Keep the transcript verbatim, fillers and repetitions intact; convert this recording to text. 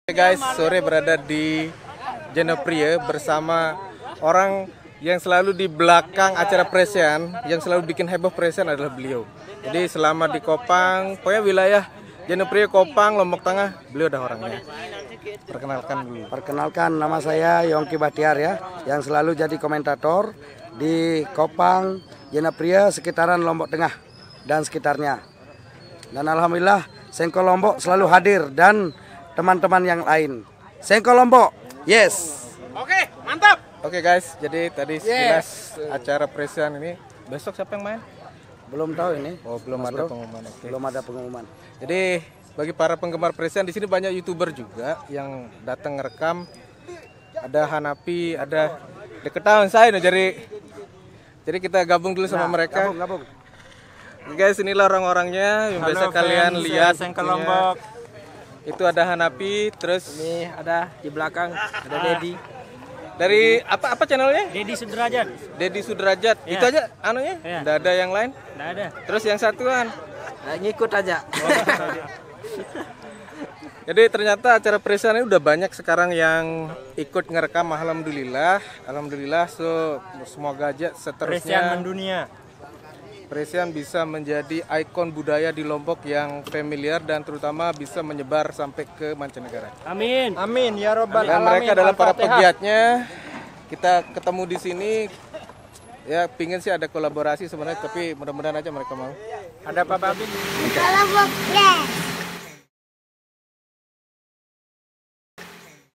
Oke guys, sore berada di Jenoprie bersama orang yang selalu di belakang acara presian, yang selalu bikin heboh presian adalah beliau. Jadi selama di Kopang, pokoknya wilayah Jenoprie, Kopang, Lombok Tengah, beliau dah orangnya. Perkenalkan dulu. Perkenalkan, nama saya Yongki Bahtiar ya, yang selalu jadi komentator di Kopang, Jenoprie, sekitaran Lombok Tengah dan sekitarnya. Dan alhamdulillah Sengko Lombok selalu hadir dan teman-teman yang lain. Sengko Lombok, yes. Oke, mantap. Oke guys, jadi tadi sekilas yes. acara presian ini. Besok siapa yang main? Belum tahu ini. Oh, belum Mas ada bro. pengumuman. Okay. Belum ada pengumuman. Jadi bagi para penggemar presian di sini banyak YouTuber juga yang datang ngerekam. Ada Hanapi, ada deket tahun saya nih, jadi jadi kita gabung dulu sama Nah, mereka. Gabung, gabung. Guys, inilah orang-orangnya yang Halo, biasa fans, kalian lihat. Sengko Lombok. Itu ada Hanapi, terus Ini ada di belakang ada Dedi. dari apa apa channelnya? Dedi Sudrajat. Dedi Sudrajat. Ya. Itu aja anunya? Ya. Nggak ada yang lain? Nggak ada. Terus yang satuan. Nah, ngikut aja. Jadi ternyata acara presian ini udah banyak sekarang yang ikut ngerekam. Alhamdulillah, alhamdulillah. So semoga aja Presian seterusnya mendunia. presian bisa menjadi ikon budaya di Lombok yang familiar dan terutama bisa menyebar sampai ke mancanegara. Amin. Amin ya robbal Dan alamin. mereka adalah para Al-Fatihah. pegiatnya. Kita ketemu di sini. Ya, pingin sih ada kolaborasi sebenarnya, tapi mudah-mudahan aja mereka mau. Ada Pak Babin. Kalau